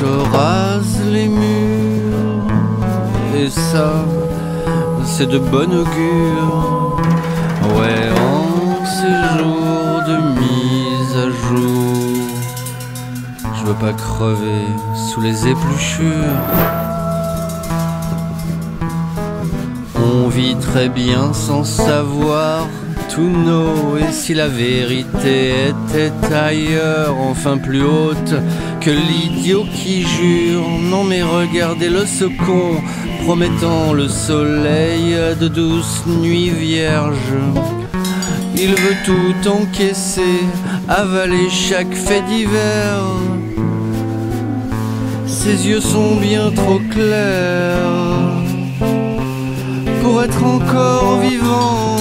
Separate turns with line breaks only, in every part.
je rase les murs, et ça, c'est de bon augure. Ouais, en ces jours de mise à jour, je veux pas crever sous les épluchures. On vit très bien sans savoir tous nos, et si la vérité était ailleurs, enfin plus haute que l'idiot qui jure. Non mais regardez le second, promettant le soleil de douces nuits vierges. Il veut tout encaisser, avaler chaque fait divers. Ses yeux sont bien trop clairs pour être encore vivant.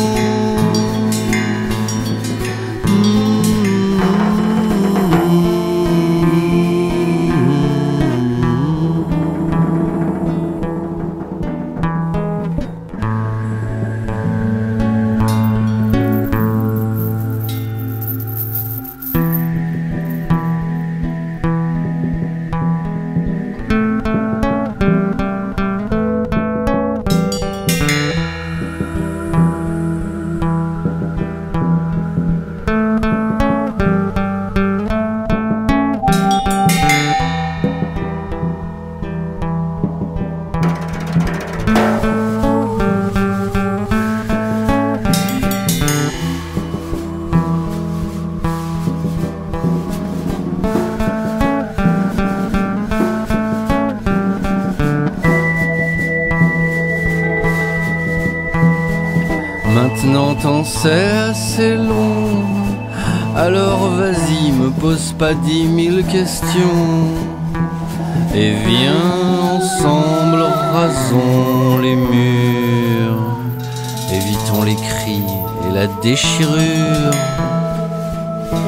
Maintenant t'en sais assez long, alors vas-y, me pose pas 10 000 questions. Et viens ensemble, rasons les murs, évitons les cris et la déchirure.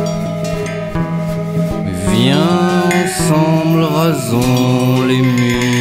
Viens ensemble, rasons les murs.